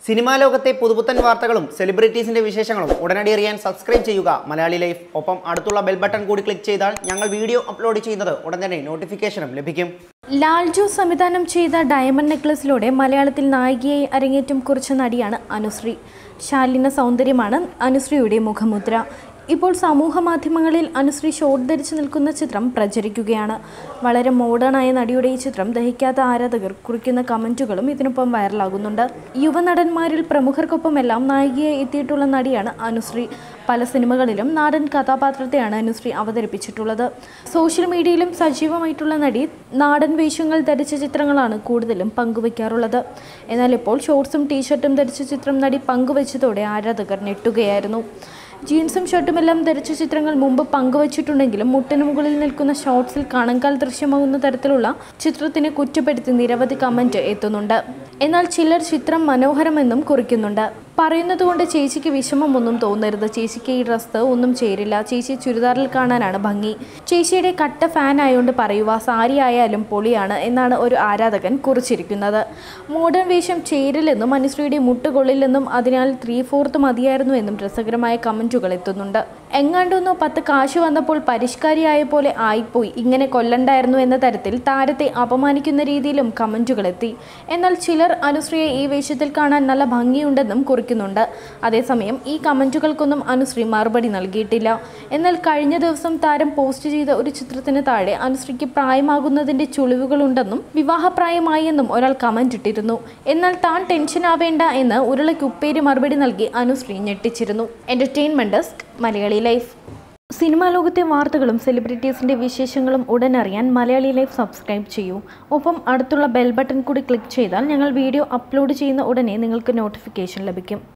Cinema ലോകത്തെ പുതുപുത്തൻ വാർത്തകളും സെലിബ്രിറ്റീസിന്റെ വിശേഷങ്ങളും ഉടനടി അറിയാൻ സബ്സ്ക്രൈബ് ചെയ്യുക മലയാളി ലൈഫ്. ഒപ്പം അടുത്തുള്ള ബെൽ ബട്ടൺ കൂടി ക്ലിക്ക് ചെയ്താൽ ഞങ്ങൾ വീഡിയോ അപ്ലോഡ് ചെയ്യുന്നത് ഉടൻ തന്നെ നോട്ടിഫിക്കേഷനും ലഭിക്കും. ലാൽജു സംവിധാനം ചെയ്ത ഡയമണ്ട് നെക്ലസിലൂടെ മലയാളത്തിൽ നായികയായി അരങ്ങേറ്റം കുറിച്ച നടിയാണ് അനുശ്രീ. ശാലീന സൗന്ദര്യമാണ് അനുശ്രീയുടെ മുഖമുദ്ര. ഇപ്പോൾ സമൂഹ മാധ്യമങ്ങളിൽ അനുശ്രീ ഷോർട്ട് ധരിച്ചു നിൽക്കുന്ന ചിത്രം പ്രചരിക്കുകയാണ്. വളരെ മോഡേണായ നടിയുടെ ഈ ചിത്രം ദഹിക്കാത്ത ആരാധകർ കുറിക്കുന്ന കമൻറ്റുകളും ഇതിനൊപ്പം വൈറലാകുന്നുണ്ട്. യുവനടന്മാരിൽ പ്രമുഖർക്കൊപ്പമെല്ലാം നായികയായി എത്തിയിട്ടുള്ള നടിയാണ് അനുശ്രീ. പല സിനിമകളിലും നാടൻ കഥാപാത്രത്തെയാണ് അനുശ്രീ അവതരിപ്പിച്ചിട്ടുള്ളത്. സോഷ്യൽ മീഡിയയിലും സജീവമായിട്ടുള്ള നടി നാടൻ വേഷങ്ങൾ ധരിച്ച ചിത്രങ്ങളാണ് കൂടുതലും പങ്കുവയ്ക്കാറുള്ളത്. എന്നാൽ ഇപ്പോൾ ഷോർട്സും ടീഷർട്ടും ധരിച്ച ചിത്രം നടി പങ്കുവച്ചതോടെ ആരാധകർ ഞെട്ടുകയായിരുന്നു. ജീൻസും ഷർട്ടുമെല്ലാം ധരിച്ച ചിത്രങ്ങൾ മുമ്പ് പങ്കുവച്ചിട്ടുണ്ടെങ്കിലും മുട്ടിന് മുകളിൽ നിൽക്കുന്ന ഷോർട്സിൽ കണങ്കാൽ ദൃശ്യമാകുന്ന തരത്തിലുള്ള ചിത്രത്തിനെ കുറ്റപ്പെടുത്തി നിരവധി കമൻറ്റ് എത്തുന്നുണ്ട്. എന്നാൽ ചിലർ ചിത്രം മനോഹരമെന്നും കുറിക്കുന്നുണ്ട്. പറയുന്നതുകൊണ്ട് ചേച്ചിക്ക് വിഷമമൊന്നും തോന്നരുത്, ചേച്ചിക്ക് ഈ ഡ്രസ്സ് ഒന്നും ചേരില്ല, ചേച്ചി ചുരിദാറിൽ കാണാനാണ് ഭംഗി, ചേച്ചിയുടെ കട്ട ഫാൻ ആയതുകൊണ്ട് പറയുക, സാരി ആയാലും പൊളിയാണ് എന്നാണ് ഒരു ആരാധകൻ കുറിച്ചിരിക്കുന്നത്. മോഡേൺ വേഷം ചേരില്ലെന്നും അനുശ്രീയുടെ മുട്ടുകൊള്ളില്ലെന്നും അതിനാൽ 3/4 മതിയായിരുന്നു എന്നും രസകരമായ കമൻറ്റുകൾ എത്തുന്നുണ്ട്. എങ്ങാണ്ടൊന്നോ 10 കാശ് വന്നപ്പോൾ പരിഷ്കാരിയായ പോലെ ആയിപ്പോയി, ഇങ്ങനെ കൊല്ലണ്ടായിരുന്നു എന്ന തരത്തിൽ താരത്തെ അപമാനിക്കുന്ന രീതിയിലും കമൻറ്റുകൾ എത്തി. എന്നാൽ ചിലർ അനുശ്രീയെ ഈ വേഷത്തിൽ കാണാൻ നല്ല ഭംഗിയുണ്ടെന്നും കുറിക്കുന്നുണ്ട്. അതേസമയം ഈ കമൻറ്റുകൾക്കൊന്നും അനുശ്രീ മറുപടി നൽകിയിട്ടില്ല. എന്നാൽ കഴിഞ്ഞ ദിവസം താരം പോസ്റ്റ് ചെയ്ത ഒരു ചിത്രത്തിന് താഴെ അനുശ്രീക്ക് പ്രായമാകുന്നതിൻ്റെ ചുളിവുകളുണ്ടെന്നും വിവാഹപ്രായമായി എന്നും ഒരാൾ കമൻറ്റ് ഇട്ടിരുന്നു. എന്നാൽ താൻ ടെൻഷൻ ആവേണ്ട എന്ന് ഉരുളയ്ക്ക് ഉപ്പേരി മറുപടി നൽകി അനുശ്രീ ഞെട്ടിച്ചിരുന്നു. Entertainment desk Malayali life. Cinema ലോകത്തെ വാർത്തകളും സെലിബ്രിറ്റീസിൻ്റെ വിശേഷങ്ങളും ഉടൻ അറിയാൻ മലയാളി ലൈഫ് സബ്സ്ക്രൈബ് ചെയ്യൂ. ഒപ്പം അടുത്തുള്ള ബെൽ ബട്ടൺ കൂടി ക്ലിക്ക് ചെയ്താൽ ഞങ്ങൾ വീഡിയോ അപ്ലോഡ് ചെയ്യുന്ന ഉടനെ നിങ്ങൾക്ക് നോട്ടിഫിക്കേഷൻ ലഭിക്കും.